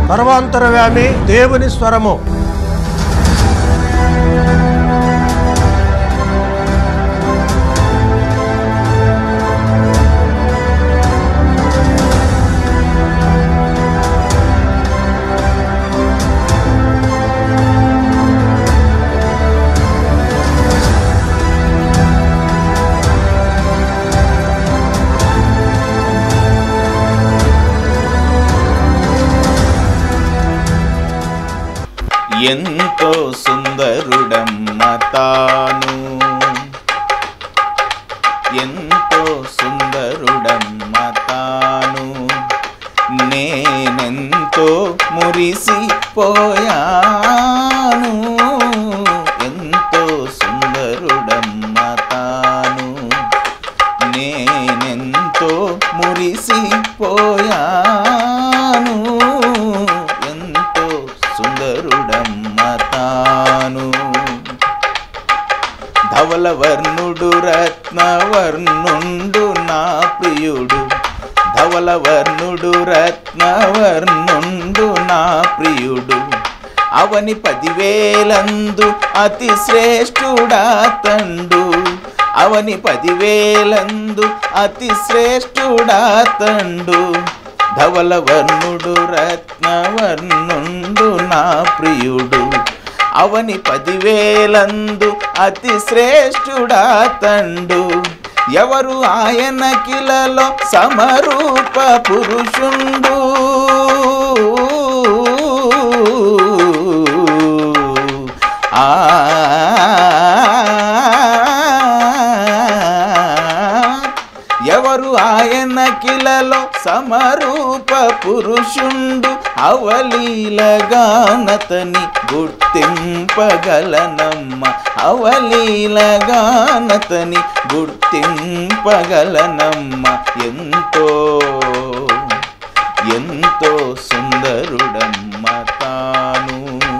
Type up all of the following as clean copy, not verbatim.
సర్వాంతరవ్యామి దేవుని స్వరము. ఎంతో సుందరుడమ్మ తాను, ఎంతో సుందరుడమ్మ తాను, నేనెంతో మురిసిపోయాను. ఎంతో సుందరుడమ్మ తాను, నేనెంతో మురిసిపోయాను. ఎంతో సుందరుడమ్మ తాను. ధవలవర్ణుడు రత్నవర్ణుండు నా ప్రియుడు, ధవలవర్ణుడు రత్నవర్ణుండు నా ప్రియుడు. అవని 10,000 అతి శ్రేష్ఠుడా తండు, అవని 10,000 అతి శ్రేష్ఠుడా తండు. ధవలవర్ణుడు రత్నవర్ణుండు నా ప్రియుడు, అవని 10,000 అతి శ్రేష్ఠుడా తండు. ఎవరు ఆయన కిలలో సమరూప పురుషుండు, ఎవరు ఆయన కిలలో సమరూప పురుషుండు. అవలీలగానతని గుర్తింపగలనమ్మ, అవలీలగానతని గుర్తింపగలనమ్మ. ఎంతో ఎంతో సుందరుడమ్మ తాను,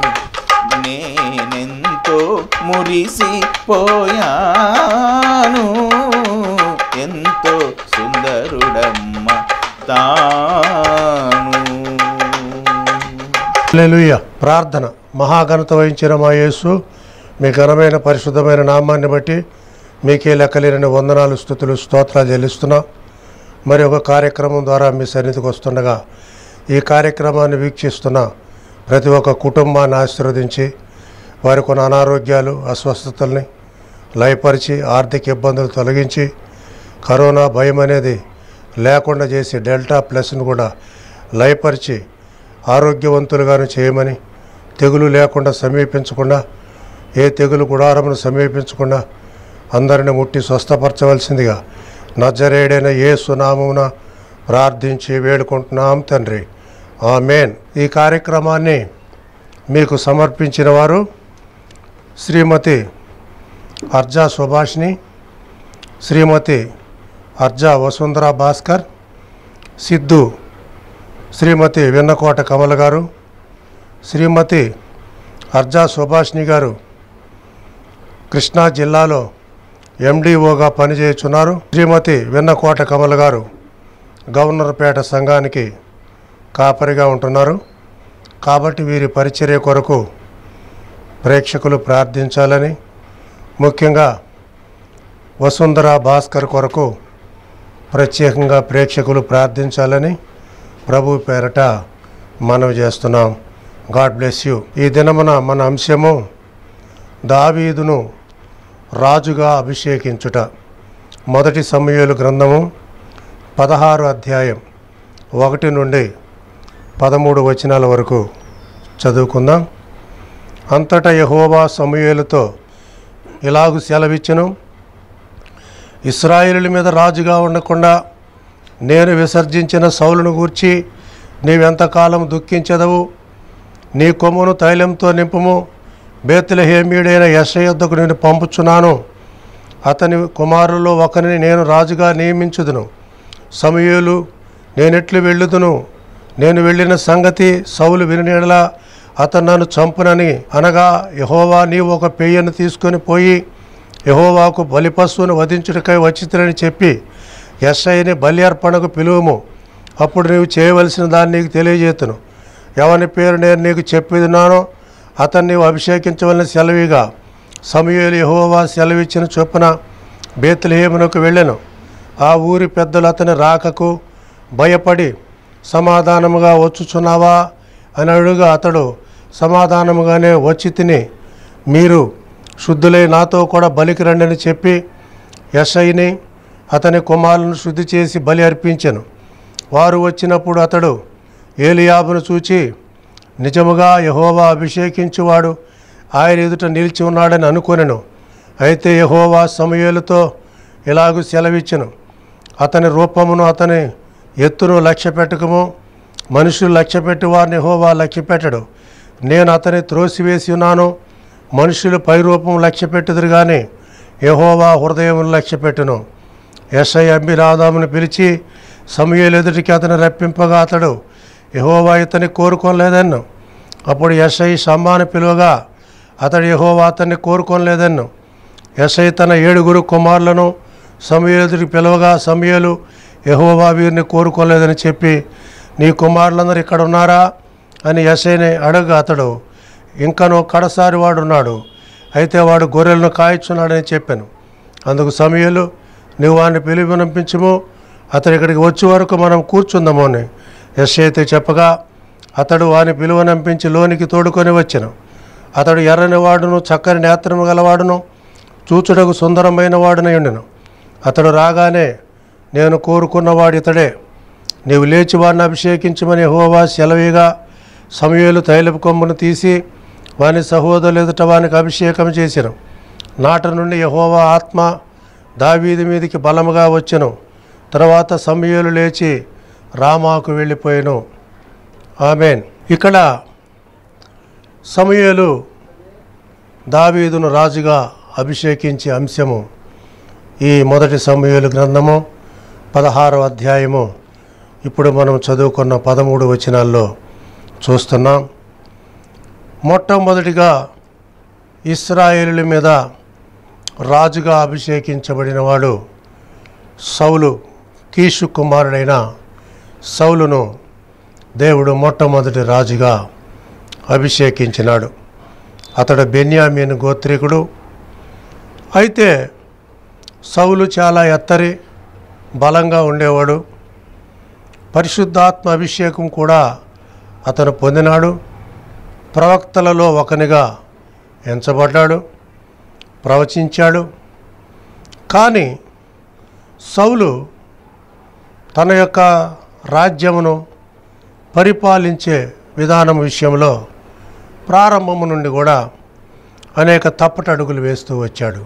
నేనెంతో మురిసిపోయాను. ఎంతో సుందరుడమ్మ తాను. హల్లెలూయా. ప్రార్థన. మహాఘనత వహించిన మా యేసు, మీ ఘనమైన పరిశుద్ధమైన నామాన్ని బట్టి మీకే లెక్కలేని వందనాలు, స్తుతులు, స్తోత్రాలు చెల్లిస్తున్నాం. మరి ఒక కార్యక్రమం ద్వారా మీ సన్నిధికి వస్తుండగా ఈ కార్యక్రమాన్ని వీక్షిస్తున్న ప్రతి ఒక్క కుటుంబాన్ని ఆశీర్వదించి వారి కొన్ని అనారోగ్యాలు, అస్వస్థతల్ని లయపరిచి, ఆర్థిక ఇబ్బందులు తొలగించి, కరోనా భయం అనేది లేకుండా చేసి, డెల్టా ప్లస్ను కూడా లయపరిచి ఆరోగ్యవంతులుగాను చేయమని, తెగులు లేకుండా సమీపించకుండా, ఏ తెగులు గుడారమును సమీపించకుండా అందరిని ముట్టి స్వస్థపరచవలసిందిగా నజరేయుడైన యేసు నామమున ప్రార్థించి వేడుకుంటున్నాం తండ్రి. ఆమేన్. ఈ కార్యక్రమాన్ని మీకు సమర్పించిన వారు శ్రీమతి అర్జా సుభాషిణి, శ్రీమతి అర్జా వసుంధర భాస్కర్, సిద్ధు శ్రీమతి వెన్నకోట కమల గారు, శ్రీమతి అర్జా సుభాషిణి గారు కృష్ణా జిల్లాలో ఎండిఓగా పనిచేస్తున్నారు. శ్రీమతి వెన్నకోట కమల గారు గవర్నర్పేట సంఘానికి కాపరిగా ఉంటున్నారు. కాబట్టి వీరి పరిచర్య కొరకు ప్రేక్షకులు ప్రార్థించాలని, ముఖ్యంగా వసుంధర భాస్కర్ కొరకు ప్రత్యేకంగా ప్రేక్షకులు ప్రార్థించాలని ప్రభు పేరట మనవి చేస్తున్నాం. God bless you. ఈ దినమున మన అంశము దావీదును రాజుగా అభిషేకించుట. 1 సమూయేలు గ్రంథము 16 అధ్యాయం 1 నుండి 13 వచనాల వరకు చదువుకుందాం. అంతటా యెహోవా సమూయేలుతో ఇలాగు సెలవిచ్చెను, ఇశ్రాయేలుల మీద రాజుగా ఉండకుండా నేను విసర్జించిన సౌలును గూర్చి నీవెంతకాలం దుఃఖించెదవు? నీ కొమ్మును తైలంతో నింపుము. బేత్లెహేమీయుడైన యెషయ యొద్దకు నేను పంపుచున్నాను. అతని కుమారుల్లో ఒకరిని నేను రాజుగా నియమించుదును. సమూయేలు, నేనెట్లు వెళ్ళుదును? నేను వెళ్ళిన సంగతి సౌలు వినినెడల అతను నన్ను చంపునని అనగా, యెహోవా నీవు ఒక పెయ్యను తీసుకొని పోయి యెహోవాకు బలిపశువును వధించుటకై వచ్చితిరని చెప్పి యెషయని బలి అర్పణకు పిలువము. అప్పుడు నీవు చేయవలసిన దాన్ని నీకు తెలియజేతును. ఎవని పేరు నేను నీకు చెప్పినానో అతన్ని నీవు అభిషేకించవలని సెలవిగా సమూయేలు యెహోవా సెలవిచ్చిన చొప్పున బేత్లెహేమునకు వెళ్ళెను. ఆ ఊరి పెద్దలు అతని రాకకు భయపడి సమాధానముగా వచ్చుచున్నావా అని అడుగా అతడు సమాధానముగానే వచ్చి తిని మీరు శుద్ధులై నాతో కూడా బలికి రండి అని చెప్పి యెషయిని అతని కుమారులను శుద్ధి చేసి బలి అర్పించెను. వారు వచ్చినప్పుడు అతడు ఏలీయాబును చూచి నిజముగా యెహోవా అభిషేకించువాడు ఆయన ఎదుట నిలిచి ఉన్నాడని అనుకొనెను. అయితే యెహోవా సమూయేలుతో ఇలాగూ సెలవిచ్చెను, అతని రూపమును అతని ఎత్తును లక్ష్యపెట్టకము. మనుషులు లక్ష్యపెట్టి వారిని యెహోవా లక్ష్యపెట్టడు. నేను అతని త్రోసివేసి ఉన్నాను. మనుషులు పైరూపం లక్ష్యపెట్టుదురు కానీ యెహోవా హృదయమును లక్ష్యపెట్టును. యెషయి అబీనాదాబును పిలిచి సమూయేలు ఎదుటికి అతని రప్పింపగా అతడు యెహోవా ఇతన్ని కోరుకోలేదన్ను. అప్పుడు యెషయి షమ్మాను పిలువగా అతడు యెహోవా అతన్ని కోరుకోలేదన్ను. యెషయి తన 7 కుమారులను సమూయేలు ఎదుటికి పిలువగా సమూయేలు యెహోవా వీరిని కోరుకోలేదని చెప్పి నీ కుమారులందరూ ఇక్కడ ఉన్నారా అని యెషయిని అడగగా అతడు ఇంకనూ కడసారి వాడున్నాడు, అయితే వాడు గొర్రెలను కాయచున్నాడని చెప్పాను. అందుకు సమూయేలు నువ్వు వాడిని పిలువనంపించుము, అతడు ఇక్కడికి వచ్చే వరకు మనం కూర్చుందాము అని యెషయితో చెప్పగా అతడు వాని పిలువనంపించి లోనికి తోడుకొని వచ్చెను. అతడు ఎర్రని వాడును చక్కని నేత్రము గలవాడును చూచుటకు సుందరమైన వాడునై ఉండెను. అతడు రాగానే నేను కోరుకున్నవాడు ఇతడే, నీవు లేచి వాడిని అభిషేకించమని యెహోవా సెలవిగా సమూయేలు తైలపు కొమ్మును తీసి వాని సహోదరులు ఎదుట వానికి అభిషేకం చేసెను. నాట నుండి యెహోవా ఆత్మ దావీదు మీదికి బలముగా వచ్చెను. తర్వాత సమూయేలు లేచి రామాకు వెళ్ళిపోయాను. ఆమేన్. ఇక్కడ సమూయేలు దావీదును రాజుగా అభిషేకించే అంశము ఈ మొదటి సమూయేలు గ్రంథము 16వ అధ్యాయము ఇప్పుడు మనం చదువుకున్న 13 వచనాల్లో చూస్తున్నాం. మొట్టమొదటిగా ఇశ్రాయేలుల మీద రాజుగా అభిషేకించబడిన వాడు సౌలు. కీషు కుమారుడైన సౌలును దేవుడు మొట్టమొదటి రాజుగా అభిషేకించినాడు. అతడు బెన్యామీను గోత్రీకుడు. అయితే సౌలు చాలా ఎత్తరి బలంగా ఉండేవాడు. పరిశుద్ధాత్మ అభిషేకం కూడా అతను పొందినాడు. ప్రవక్తలలో ఒకనిగా ఎంచబడ్డాడు, ప్రవచించాడు. కానీ సౌలు తన యొక్క రాజ్యమును పరిపాలించే విధానం విషయంలో ప్రారంభము నుండి కూడా అనేక తప్పటడుగులు వేస్తూ వచ్చాడు.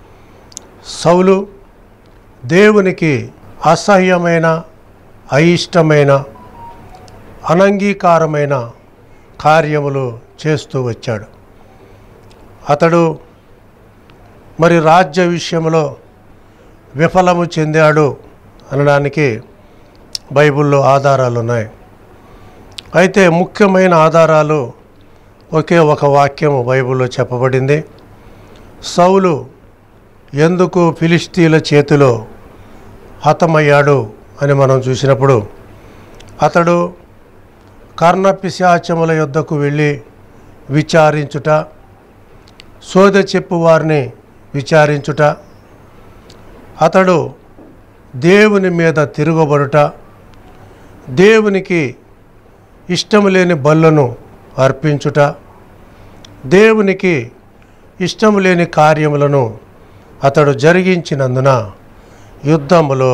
సౌలు దేవునికి అసహ్యమైన, అయిష్టమైన, అనంగీకారమైన కార్యములు చేస్తూ వచ్చాడు. అతడు మరి రాజ్య విషయంలో విఫలము చెందాడు అనడానికి బైబిల్లో ఆధారాలు ఉన్నాయి. అయితే ముఖ్యమైన ఆధారాలు ఒకే ఒక వాక్యము బైబిల్లో చెప్పబడింది. సౌలు ఎందుకు ఫిలిష్తీయుల చేతిలో హతమయ్యాడు అని మనం చూసినప్పుడు అతడు కర్ణపిశాచముల యొద్దకు వెళ్ళి విచారించుట, సోద చెప్పు వారిని విచారించుట, అతడు దేవుని మీద తిరుగుబడుట, దేవునికి ఇష్టము లేని బలులను అర్పించుట, దేవునికి ఇష్టము లేని కార్యములను అతడు జరిగించినందున యుద్ధములో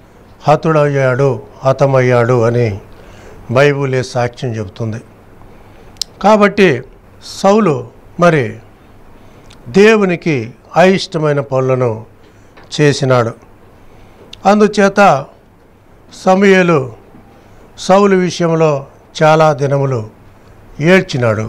హతమయ్యాడు అని బైబిలే సాక్ష్యం చెబుతుంది. కాబట్టి సౌలు మరి దేవునికి అయిష్టమైన పనులను చేసినాడు. అందుచేత సమూయేలు సౌలు విషయంలో చాలా దినములు ఏడ్చినాడు.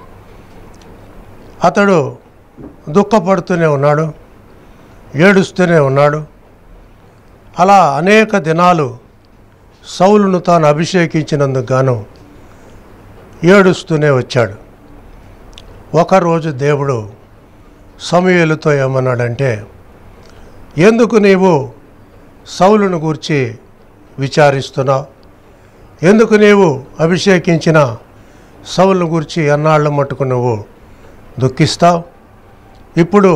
అతడు దుఃఖపడుతూనే ఉన్నాడు, ఏడుస్తూనే ఉన్నాడు. అలా అనేక దినాలు సౌలును తాను అభిషేకించినందుకు గాను ఏడుస్తూనే వచ్చాడు. ఒకరోజు దేవుడు సమూయేలుతో ఏమన్నాడంటే, ఎందుకు నీవు సౌలును గూర్చి విచారిస్తున్నావు? ఎందుకు నీవు అభిషేకించిన సౌలును గురించి ఎన్నాళ్ళ మట్టుకు నువ్వు దుఃఖిస్తావు? ఇప్పుడు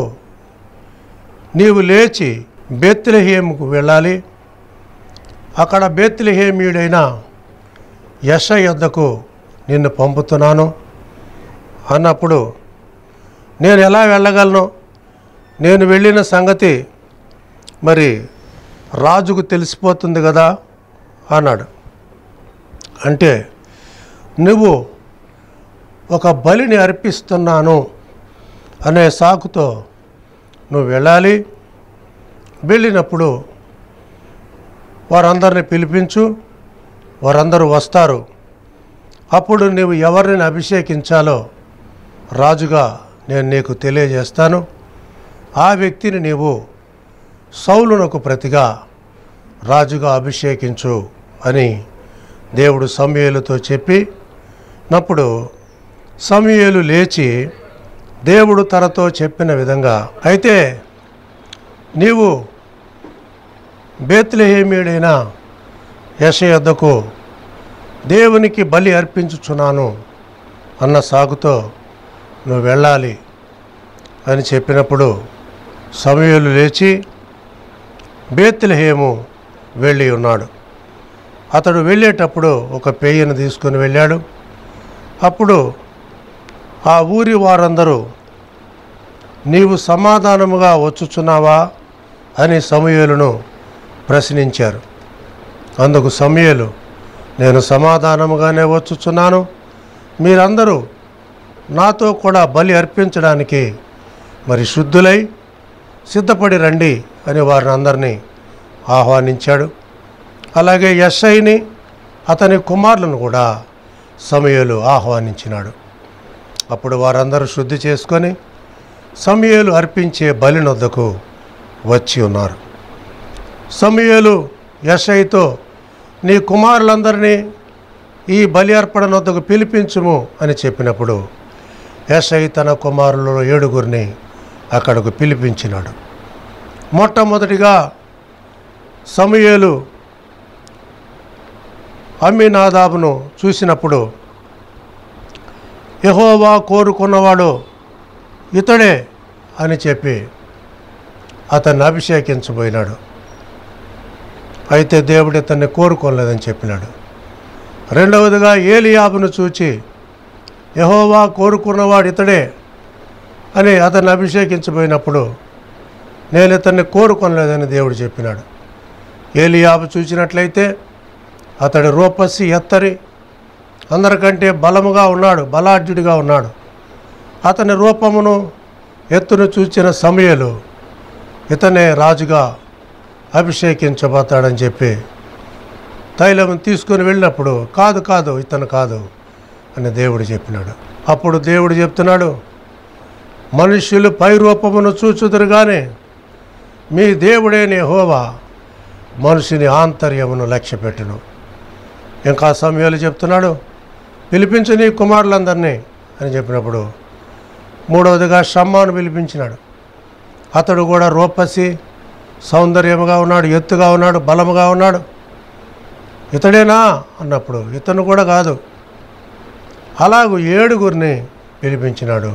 నీవు లేచి బేత్లెహేముకు వెళ్ళాలి. అక్కడ బేత్లెహేమీయుడైన యెషయి యొద్దకు నిన్ను పంపుతున్నాను అన్నప్పుడు, నేను ఎలా వెళ్ళగలను? నేను వెళ్ళిన సంగతి మరి రాజుకు తెలిసిపోతుంది కదా అన్నాడు. అంటే నువ్వు ఒక బలిని అర్పిస్తున్నాను అనే సాకుతో నువ్వు వెళ్ళాలి. వెళ్ళినప్పుడు వారందరిని పిలిపించు, వారందరూ వస్తారు. అప్పుడు నువ్వు ఎవరిని అభిషేకించాలో రాజుగా నేను నీకు తెలియజేస్తాను. ఆ వ్యక్తిని నీవు సౌలునకు ప్రతిగా రాజుగా అభిషేకించు అని దేవుడు సమూయేలుతో చెప్పినప్పుడు సమూయేలు లేచి దేవుడు తనతో చెప్పిన విధంగా, అయితే నీవు బేత్లెహేమీయుడైన యెషయి యొద్దకు దేవునికి బలి అర్పించుచున్నాను అన్న సాగుతో నువ్వు వెళ్ళాలి అని చెప్పినప్పుడు సమూయేలు లేచి బేత్లెహేము వెళ్ళి ఉన్నాడు. అతడు వెళ్ళేటప్పుడు ఒక పెయ్యను తీసుకొని వెళ్ళాడు. అప్పుడు ఆ ఊరి వారందరూ, నీవు సమాధానముగా వచ్చుచున్నావా అని సమూయేలును ప్రశ్నించారు. అందుకు సమూయేలు, నేను సమాధానముగానే వచ్చుచున్నాను, మీరందరూ నాతో కూడా బలి అర్పించడానికి మరి శుద్ధులై సిద్ధపడి రండి అని వారిని అందరినీ ఆహ్వానించాడు. అలాగే యెషయిని అతని కుమారులను కూడా సమూయేలు ఆహ్వానించినాడు. అప్పుడు వారందరూ శుద్ధి చేసుకొని సమూయేలు అర్పించే బలినొద్దకు వచ్చి ఉన్నారు. సమూయేలు యెషయితో, నీ కుమారులందరినీ ఈ బలి అర్పణనొద్దకు పిలిపించుము అని చెప్పినప్పుడు యెషయి తన కుమారులలో 7 అక్కడకు పిలిపించినాడు. మొట్టమొదటిగా సమూయేలు అమ్మీనాదాబును చూసినప్పుడు, యెహోవా కోరుకున్నవాడు ఇతడే అని చెప్పి అతన్ని అభిషేకించబోయినాడు. అయితే దేవుడు ఇతన్ని కోరుకోలేదని చెప్పినాడు. రెండవదిగా ఏలీయాబును చూచి, యెహోవా కోరుకున్నవాడు ఇతడే అని అతన్ని అభిషేకించబోయినప్పుడు, నేను ఇతన్ని కోరుకోలేదని దేవుడు చెప్పినాడు. ఏలీయాబు చూసినట్లయితే అతడి రూపసి ఎత్తరి, అందరికంటే బలముగా ఉన్నాడు, బలాఢ్యుడిగా ఉన్నాడు. అతని రూపమును ఎత్తును చూచిన సమూయేలు ఇతనే రాజుగా అభిషేకించబోతాడని చెప్పి తైలం తీసుకొని వెళ్ళినప్పుడు, కాదు కాదు ఇతను కాదు అని దేవుడు చెప్పినాడు. అప్పుడు దేవుడు చెప్తున్నాడు, మనుష్యులు పై రూపమును చూచుదురు కానీ మీ దేవుడైన యెహోవా మనుషుని ఆంతర్యమును లక్ష్యపెట్టును. ఇంకా సమూయేలు చెప్తున్నాడు, పిలిపించు నీ కుమారులందరినీ అని చెప్పినప్పుడు మూడవదిగా షమ్మాను పిలిపించినాడు. అతడు కూడా రూపసి, సౌందర్యముగా ఉన్నాడు, ఎత్తుగా ఉన్నాడు, బలముగా ఉన్నాడు. ఇతడేనా అన్నప్పుడు ఇతను కూడా కాదు. అలాగూ 7 పిలిపించినాడు.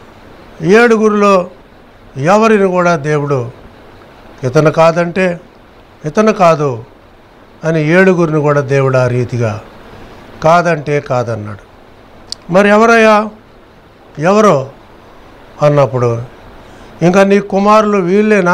7 ఎవరిని కూడా దేవుడు ఇతను కాదంటే ఇతను కాదు అని 7 కూడా దేవుడు ఆ రీతిగా కాదంటే కాదన్నాడు. మరి ఎవరయ్యా, ఎవరో అన్నప్పుడు, ఇంకా నీ కుమారులు వీళ్ళేనా,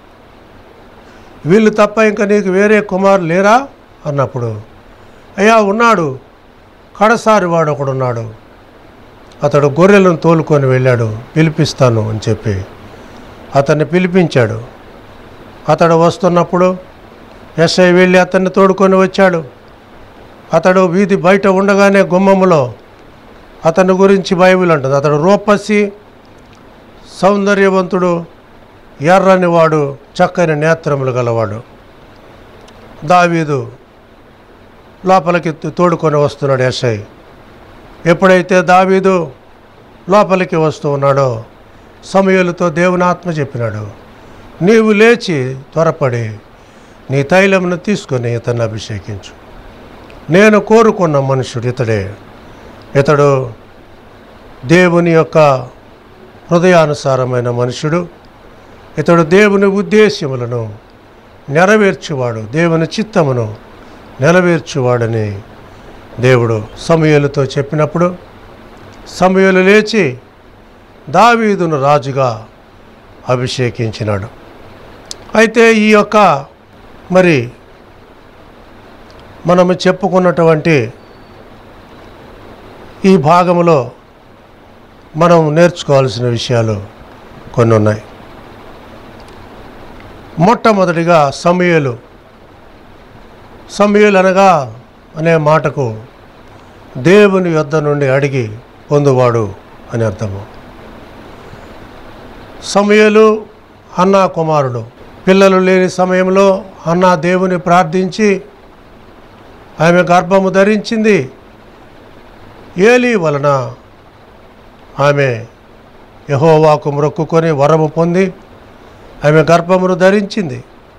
వీళ్ళు తప్ప ఇంకా నీకు వేరే కుమారులు లేరా అన్నప్పుడు, అయ్యా ఉన్నాడు, కడసారి వాడు ఒకడున్నాడు, అతడు గొర్రెలను తోలుకొని వెళ్ళాడు, పిలిపిస్తాను అని చెప్పి అతన్ని పిలిపించాడు. అతడు వస్తున్నప్పుడు యెషయి వెళ్ళి అతన్ని తోడుకొని వచ్చాడు. అతడు వీధి బయట ఉండగానే గుమ్మములో అతని గురించి బైబిల్ అంటుంది, అతడు రూపసి, సౌందర్యవంతుడు, ఎర్రని వాడు, చక్కని నేత్రములు గలవాడు. దావీదు లోపలికి తోడుకొని వస్తున్నాడు యెషయి. ఎప్పుడైతే దావీదు లోపలికి వస్తూ ఉన్నాడో సమూయేలుతో దేవుని ఆత్మ చెప్పినాడు, నీవు లేచి త్వరపడి నీ తైలమును తీసుకొని ఇతన్ని అభిషేకించు. నేను కోరుకున్న మనుషుడు ఇతడే, ఇతడు దేవుని యొక్క హృదయానుసారమైన మనుషుడు. ఇతడు దేవుని ఉద్దేశ్యములను నెరవేర్చువాడు, దేవుని చిత్తమును నెరవేర్చువాడని దేవుడు సమూయేలుతో చెప్పినప్పుడు సమూయేలు లేచి దావీదును రాజుగా అభిషేకించినాడు. అయితే ఈ యొక్క మరి మనము చెప్పుకున్నటువంటి ఈ భాగంలో మనం నేర్చుకోవాల్సిన విషయాలు కొన్ని ఉన్నాయి. మొట్టమొదటిగా సమూయేలు అనగా అనే మాటకు దేవుని యొద్ద నుండి అడిగి పొందువాడు అని అర్థము. సమూయేలు హన్నా కుమారుడు. పిల్లలు లేని సమయంలో హన్నా దేవుని ప్రార్థించి ఆమె గర్భము ధరించింది. ఏలీ వలన ఆమె యెహోవాకు మొక్కుకొని వరము పొంది ఆమె గర్భమును ధరించింది.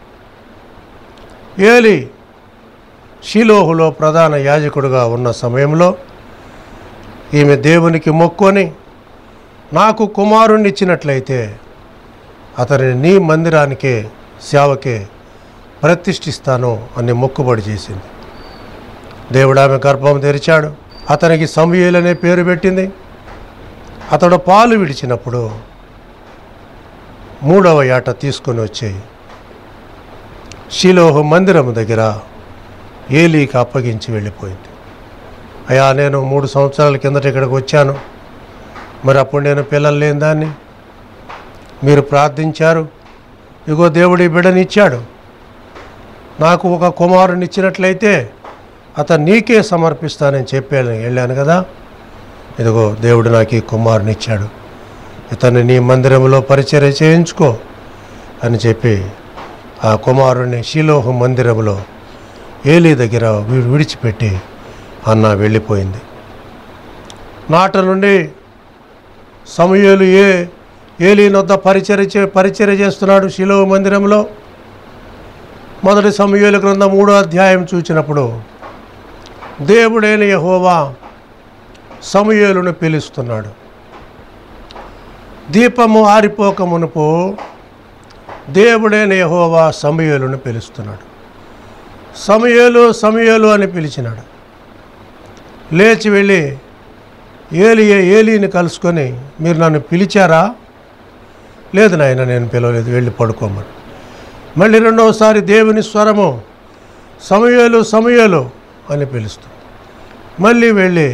ఏలీ షిలోహులో ప్రధాన యాజకుడుగా ఉన్న సమయంలో ఈమె దేవునికి మొక్కుకొని నాకు కుమారుణ్ణి ఇచ్చినట్లయితే అతనిని నీ మందిరానికే సేవకే ప్రతిష్ఠిస్తాను అని మొక్కుబడి చేసింది. దేవుడు ఆమె గర్భం తెరిచాడు. అతనికి సమూయేలు అనే పేరు పెట్టింది. అతడు పాలు విడిచినప్పుడు 3వ ఏట తీసుకొని వచ్చి షిలోహు మందిరం దగ్గర ఏలీకి అప్పగించి వెళ్ళిపోయింది. అయ్యా, నేను 3 సంవత్సరాల కిందట ఇక్కడికి వచ్చాను, మరి అప్పుడు నేను పిల్లలు లేని దాన్ని, మీరు ప్రార్థించారు, ఇగో దేవుడి బిడ్డనిచ్చాడు, నాకు ఒక కుమారుని ఇచ్చినట్లయితే అతను నీకే సమర్పిస్తానని చెప్పాను వెళ్ళాను కదా, ఇదిగో దేవుడు నాకు ఈ కుమారుని ఇచ్చాడు, ఇతన్ని నీ మందిరంలో పరిచర్య చేయించుకో అని చెప్పి ఆ కుమారుని షిలోహు మందిరంలో ఏలీ దగ్గర విడిచిపెట్టి అన్న వెళ్ళిపోయింది. నాట నుండి సమూయేలు ఏలీ నొద్ద పరిచర్య చేస్తున్నాడు షిలోహు మందిరంలో. మొదటి సమూయేలు గ్రంథం 3వ అధ్యాయం చూసినప్పుడు దేవుడైన యెహోవా సమూయేలును పిలుస్తున్నాడు. దీపము ఆరిపోక మునుపు దేవుడైన యెహోవా సమూయేలును పిలుస్తున్నాడు. సమూయేలు అని పిలిచినాడు. లేచి వెళ్ళి ఏలీని కలుసుకొని, మీరు నన్ను పిలిచారా? లేదు నాయన, నేను పిలవలేదు, వెళ్ళి పడుకోమని. మళ్ళీ 2వసారి దేవుని స్వరము సమూయేలు అని పిలుస్తుంది. మళ్ళీ వెళ్ళి,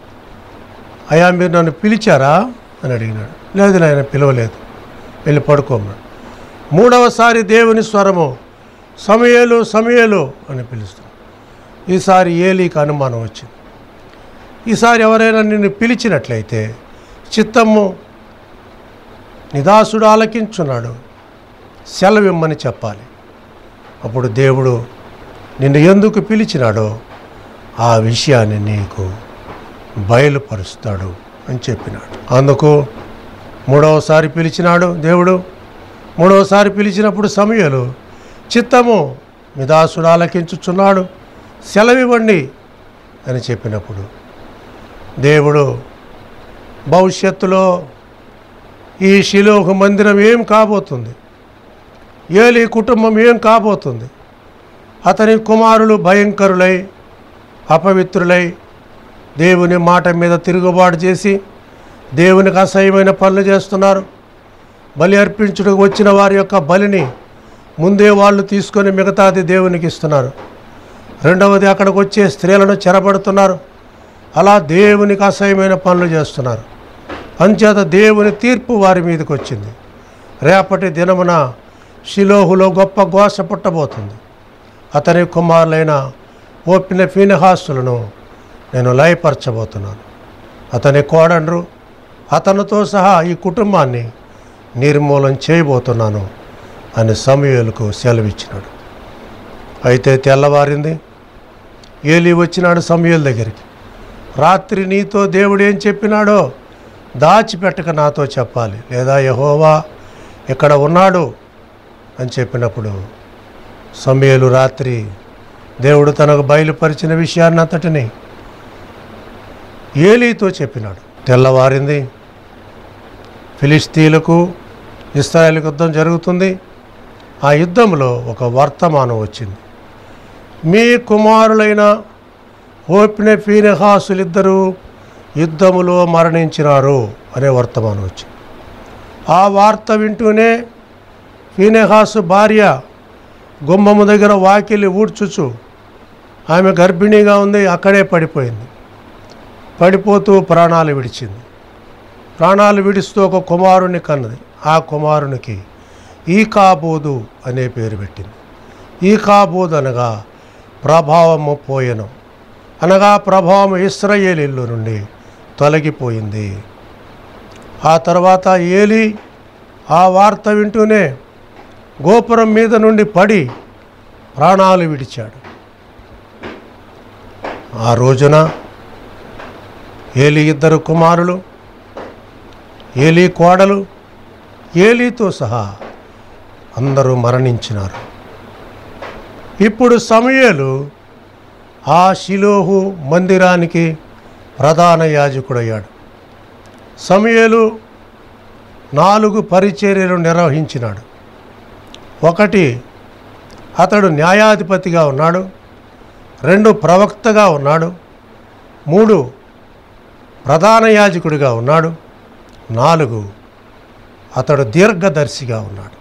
అయ్యా మీరు నన్ను పిలిచారా అని అడిగినాడు. లేదు నాయన, పిలవలేదు, వెళ్ళి పడుకోమన్నాడు. 3వసారి దేవుని స్వరము సమూయేలు అని పిలుస్తుంది. ఈసారి ఏలీకి అనుమానం వచ్చింది. ఈసారి ఎవరైనా నిన్ను పిలిచినట్లయితే చిత్తము నిదాసుడు ఆలకించున్నాడు, సెలవిమ్మని చెప్పాలి. అప్పుడు దేవుడు నిన్ను ఎందుకు పిలిచినాడో ఆ విషయాన్ని నీకు బయలుపరుస్తాడు అని చెప్పినాడు. అందుకు 3వసారి పిలిచినాడు దేవుడు. 3వసారి పిలిచినప్పుడు సమూయేలు చిత్తము నిదాసుడు ఆలకించుచున్నాడు, సెలవివ్వండి అని చెప్పినప్పుడు దేవుడు భవిష్యత్తులో ఈ షిలోహు మందిరం ఏం కాబోతుంది, ఏలీ కుటుంబం ఏం కాబోతుంది, అతని కుమారులు భయంకరులై అపవిత్రులై దేవుని మాట మీద తిరుగుబాటు చేసి దేవునికి అసహ్యమైన పనులు చేస్తున్నారు. బలి అర్పించుటకు వచ్చిన వారి యొక్క బలిని ముందే వాళ్ళు తీసుకొని మిగతాది దేవునికి ఇస్తున్నారు. రెండవది, అక్కడికి వచ్చే స్త్రీలను చెరబడుతున్నారు. అలా దేవునికి అసహ్యమైన పనులు చేస్తున్నారు. అంచేత దేవుని తీర్పు వారి మీదకి వచ్చింది. రేపటి దినమున షిలోహులో గొప్ప ఘోష పుట్టబోతుంది. అతని కుమారులైన ఓపిన ఫీనెహాసులను నేను లయపరచబోతున్నాను. అతని కోడండ్రు అతనితో సహా ఈ కుటుంబాన్ని నిర్మూలన చేయబోతున్నాను అని సమూయేలుకు సెలవిచ్చినాడు. అయితే తెల్లవారింది. ఏలీ వచ్చినాడు సమూయేలు దగ్గరికి. రాత్రి నీతో దేవుడు ఏం చెప్పినాడో దాచిపెట్టక నాతో చెప్పాలి, లేదా యెహోవా ఇక్కడ ఉన్నాడు అని చెప్పినప్పుడు సమూయేలు రాత్రి దేవుడు తనకు బయలుపరిచిన విషయాన్ని అంతటిని ఏలీతో చెప్పినాడు. తెల్లవారింది, ఫిలిష్తీయులకు ఇశ్రాయేలుకు యుద్ధం జరుగుతుంది. ఆ యుద్ధంలో ఒక వర్తమానం వచ్చింది. మీ కుమారులైన హోఫ్నీ ఫీనెహాసులిద్దరూ యుద్ధములో మరణించినారు అనే వర్తమానం వచ్చింది. ఆ వార్త వింటూనే ఫీనెహాసు భార్య గుమ్మము దగ్గర వాకిలి ఊడ్చుచు, ఆమె గర్భిణీగా ఉంది, అక్కడే పడిపోయింది. పడిపోతూ ప్రాణాలు విడిచింది. ప్రాణాలు విడుస్తూ ఒక కుమారుని కన్నది. ఆ కుమారునికి ఈకాబోదు అనే పేరు పెట్టింది. ఈకాబోదు అనగా ప్రభావము పోయెను, అనగా ప్రభావం ఇశ్రాయేలీయుల నుండి తొలగిపోయింది. ఆ తర్వాత ఏలీ ఆ వార్త వింటూనే గోపురం మీద నుండి పడి ప్రాణాలు విడిచాడు. ఆ రోజున ఏలీ ఇద్దరు కుమారులు, ఏలీ కోడలు, ఏలీతో సహా అందరూ మరణించినారు. ఇప్పుడు సమూయేలు ఆ షిలోహు మందిరానికి ప్రధాన యాజకుడయ్యాడు. సమూయేలు 4 పరిచర్యలు నిర్వహించినాడు. 1, అతడు న్యాయాధిపతిగా ఉన్నాడు. 2, ప్రవక్తగా ఉన్నాడు. 3, ప్రధాన యాజకుడిగా ఉన్నాడు. 4, అతడు దీర్ఘదర్శిగా ఉన్నాడు.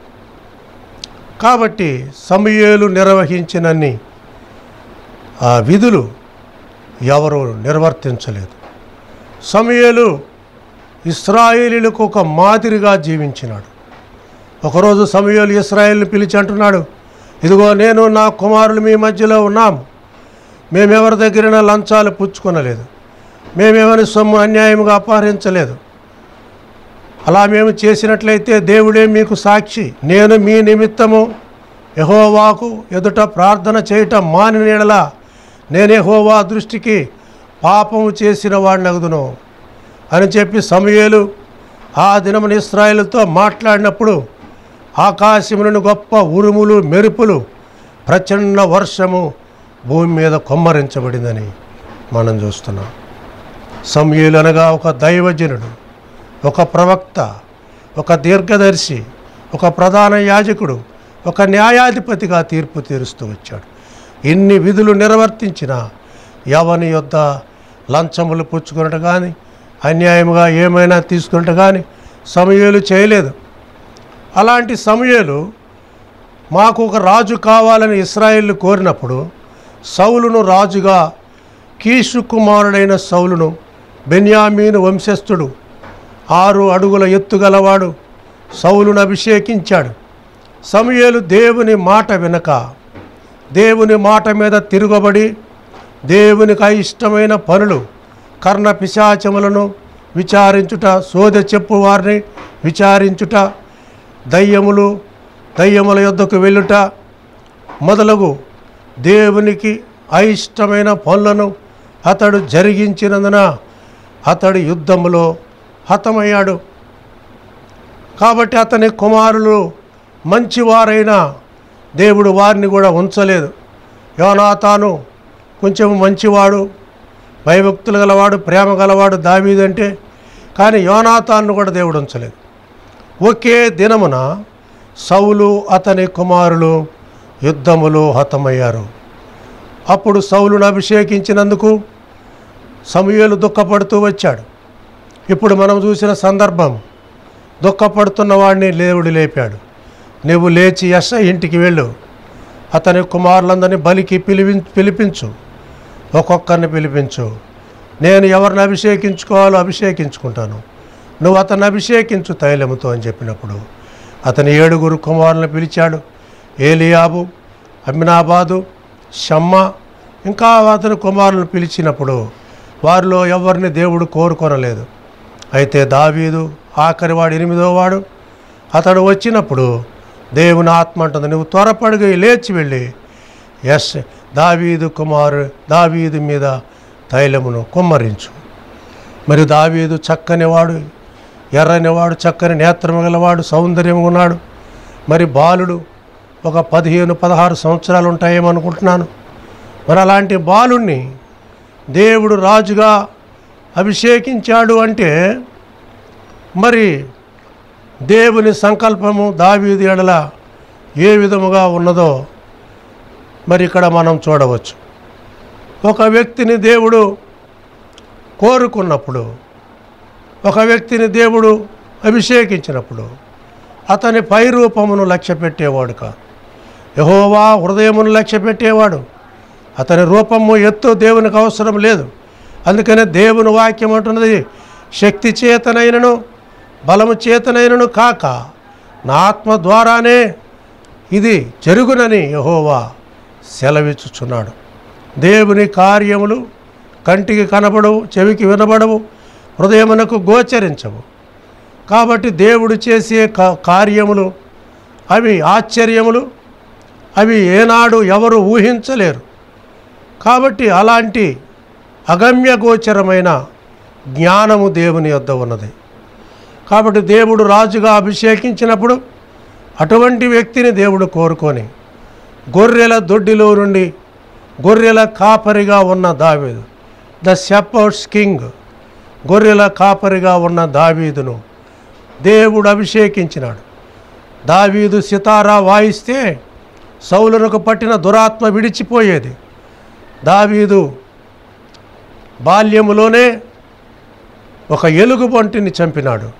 కాబట్టి సమూయేలు నిర్వహించినన్ని ఆ విధులు ఎవరూ నిర్వర్తించలేదు. సమూయేలు ఇశ్రాయేలీయులకు ఒక మాదిరిగా జీవించినాడు. ఒకరోజు సమూయేలు ఇశ్రాయేలుని పిలిచి అంటున్నాడు, ఇదిగో నేను నా కుమారులు మీ మధ్యలో ఉన్నాము. మేమెవరి దగ్గరైనా లంచాలు పుచ్చుకొనలేదు, మేమేమని సొమ్ము అన్యాయముగా అపహరించలేదు. అలా మేము చేసినట్లయితే దేవుడే మీకు సాక్షి. నేను మీ నిమిత్తము యెహోవాకు ఎదుట ప్రార్థన చేయటం మానిన యెడల నేను యెహోవా దృష్టికి పాపము చేసిన వాడినగుదును అని చెప్పి సమూయేలు ఆ దినమున ఇశ్రాయేలుతో మాట్లాడినప్పుడు ఆకాశము నుండి గొప్ప ఉరుములు, మెరుపులు, ప్రచండ వర్షము భూమి మీద కొమ్మరించబడిందని మనం చూస్తున్నాం. సమూయేలు అనగా ఒక దైవజనుడు, ఒక ప్రవక్త, ఒక దీర్ఘదర్శి, ఒక ప్రధాన యాజకుడు, ఒక న్యాయాధిపతిగా తీర్పు తీరుస్తూ వచ్చాడు. ఇన్ని విధులు నిర్వర్తించిన ఎవని యొద్ద లంచములు పుచ్చుకున్నట్టు కానీ అన్యాయముగా ఏమైనా తీసుకున్నట్టు కానీ సమూయేలు చేయలేదు. అలాంటి సమూయేలు మాకు ఒక రాజు కావాలని ఇశ్రాయేలు కోరినప్పుడు సౌలును రాజుగా, కీషు కుమారుడైన సౌలును బెన్యామీను వంశస్థుడు 6 అడుగుల ఎత్తుగలవాడు సౌలును అభిషేకించాడు. సమూయేలు దేవుని మాట వినక, దేవుని మాట మీద తిరుగబడి, దేవునికి అయిష్టమైన పనులు, కర్ణ పిశాచములను విచారించుట, సోదె చెప్పు వారిని విచారించుట, దయ్యముల యొద్దకు వెళ్ళుట మొదలగు దేవునికి అయిష్టమైన పనులను అతడు జరిగించినందున అతడు యుద్ధములో హతమయ్యాడు. కాబట్టి అతని కుమారులు మంచివారైన దేవుడు వారిని కూడా ఉంచలేదు. యోనాతాను కొంచెం మంచివాడు, భయభక్తులు గలవాడు, ప్రేమ గలవాడు దావీదంటే, కానీ యోనాతాను కూడా దేవుడు ఉంచలేదు. ఒకే దినమున సౌలు అతని కుమారులు యుద్ధములో హతమయ్యారు. అప్పుడు సౌలును అభిషేకించినందుకు సమూయేలు దుఃఖపడుతూ వచ్చాడు. ఇప్పుడు మనం చూసిన సందర్భం, దుఃఖపడుతున్న వాడిని దేవుడు లేపాడు. నువ్వు లేచి యెష్షయి ఇంటికి వెళ్ళు, అతని కుమారులందరినీ బలికి పిలిపించు, ఒక్కొక్కరిని పిలిపించు. నేను ఎవరిని అభిషేకించుకోవాలో అభిషేకించుకుంటాను, నువ్వు అతన్ని అభిషేకించు తైలముతో అని చెప్పినప్పుడు అతని 7 కుమారులను పిలిచాడు. ఏలియాబు, అమ్మినాబాదు, షమ్మా, ఇంకా అతని కుమారులను పిలిచినప్పుడు వారిలో ఎవరిని దేవుడు కోరుకొనలేదు. అయితే దావీదు ఆఖరివాడు, 8వ వాడు, అతడు వచ్చినప్పుడు దేవుని ఆత్మ అంటుంది, నువ్వు త్వరపడిగా లేచి వెళ్ళి దావీదు మీద తైలమును కుమ్మరించు. మరి దావీదు చక్కనివాడు, ఎర్రనివాడు, చక్కని నేత్రము గలవాడు, సౌందర్యం ఉన్నాడు. మరి బాలుడు, ఒక 15-16 సంవత్సరాలు ఉంటాయేమనుకుంటున్నాను. మరి అలాంటి బాలుణ్ణి దేవుడు రాజుగా అభిషేకించాడు అంటే మరి దేవుని సంకల్పము దావీదు ఎడల ఏ విధముగా ఉన్నదో మరి ఇక్కడ మనం చూడవచ్చు. ఒక వ్యక్తిని దేవుడు కోరుకున్నప్పుడు, ఒక వ్యక్తిని దేవుడు అభిషేకించినప్పుడు అతని పై రూపమును లక్ష్య పెట్టేవాడు కాదు. యెహోవా హృదయమును లక్ష్య పెట్టేవాడు. అతని రూపము ఎత్తు దేవునికి అవసరం లేదు. అందుకనే దేవుని వాక్యం అంటున్నది, శక్తి చేతనైనను బలము చేతనైనను కాక నా ఆత్మ ద్వారానే ఇది జరుగునని యెహోవా సెలవిచ్చుచున్నాడు. దేవుని కార్యములు కంటికి కనబడవు, చెవికి వినబడవు, హృదయమునకు గోచరించవు. కాబట్టి దేవుడు చేసే కార్యములు అవి ఆశ్చర్యములు, అవి ఏనాడు ఎవరు ఊహించలేరు. కాబట్టి అలాంటి అగమ్య గోచరమైన జ్ఞానము దేవుని యొద్ద ఉన్నది. కాబట్టి దేవుడు రాజుగా అభిషేకించినప్పుడు అటువంటి వ్యక్తిని దేవుడు కోరుకొని గొర్రెల దొడ్డిలో నుండి గొర్రెల కాపరిగా ఉన్న దావీదు, ద షెపర్డ్స్ కింగ్, గొర్రెల కాపరిగా ఉన్న దావీదును దేవుడు అభిషేకించినాడు. దావీదు సితారా వాయిస్తే సౌలునకు పట్టిన దురాత్మ విడిచిపోయేది. దావీదు బాల్యములోనే ఒక ఎలుగుబంటిని చంపినాడు.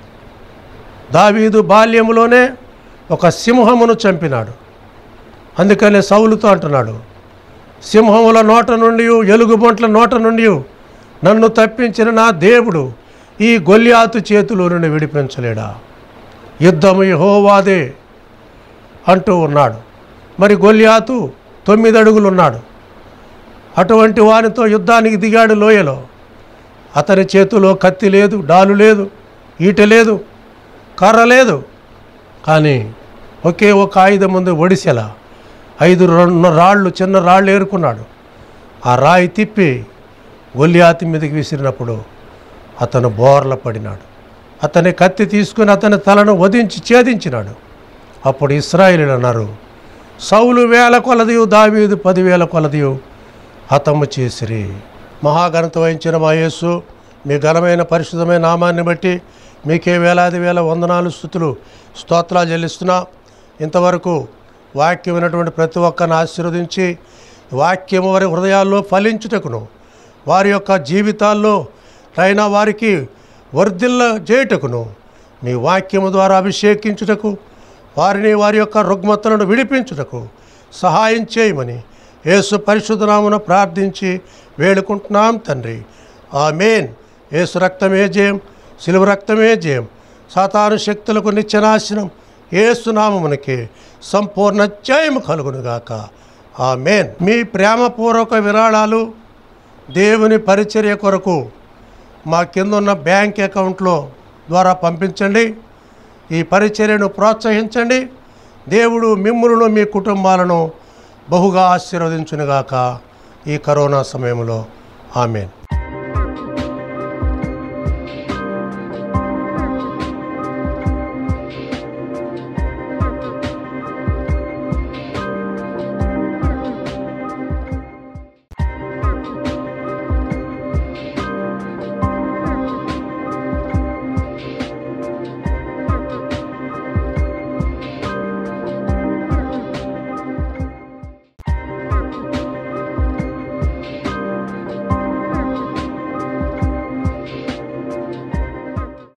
దావీదు బాల్యములోనే ఒక సింహమును చంపినాడు. అందుకనే సౌలుతో అంటున్నాడు, సింహముల నోట నుండి ఎలుగుబంట్ల నోట నుండి నన్ను తప్పించిన నా దేవుడు ఈ గొల్యాతు చేతిలో నుండి విడిపించలేడా? యుద్ధము యెహోవాదే అంటూ ఉన్నాడు. మరి గొల్యాతు 9 అడుగులు ఉన్నాడు. అటువంటి వానితో యుద్ధానికి దిగాడు లోయలో. అతని చేతిలో కత్తి లేదు, డాలు లేదు, ఈట లేదు, కర్ర లేదు. కానీ ఒకే ఒక ఆయుధం ముందు ఒడిసెల 5 రాళ్ళు, చిన్న రాళ్ళు ఏరుకున్నాడు. ఆ రాయి తిప్పి గొల్యాతు మీదకి విసిరినప్పుడు అతను బోర్ల పడినాడు. అతని కత్తి తీసుకుని అతని తలను వధించి ఛేదించినాడు. అప్పుడు ఇశ్రాయేలీయులు అన్నారు, సౌలు 1000 కొలదియు దావీదు 10,000 కొలదియు హతము చేసిరి. మహాఘనత వహించిన మా యేసు, మీ ఘనమైన పరిశుద్ధమైన నామాన్ని బట్టి మీకే వేలాది వేల వందనాలు, స్తుతులు, స్తోత్రాలు చెల్లిస్తున్నా. ఇంతవరకు వాక్యం విన్నటువంటి ప్రతి ఒక్కరిని ఆశీర్వదించి వాక్యము వారి హృదయాల్లో ఫలించుటకును, వారి యొక్క జీవితాల్లో అయినా వారికి వర్ధిల్ల చేయుటకును, మీ వాక్యము ద్వారా అభిషేకించుటకు, వారిని వారి యొక్క రుగ్మతలను విడిపించుటకు సహాయం చేయమని యేసు పరిశుద్ధ నామమున ప్రార్థించి వేడుకుంటున్నాం తండ్రి. ఆమేన్. యేసు రక్తమే జయం, శిలువ రక్తమే జయం, సాతాను శక్తులకు నిత్యనాశనం. యేసు నామమునకి సంపూర్ణ జయము కలుగునుగాక. ఆమేన్. మీ ప్రేమపూర్వక విరాళాలు దేవుని పరిచర్య కొరకు మా కింద ఉన్న బ్యాంక్ అకౌంట్లో ద్వారా పంపించండి. ఈ పరిచర్యను ప్రోత్సహించండి. దేవుడు మిమ్ములను మీ కుటుంబాలను బహుగా ఆశీర్వదించునుగాక ఈ కరోనా సమయంలో. ఆమేన్.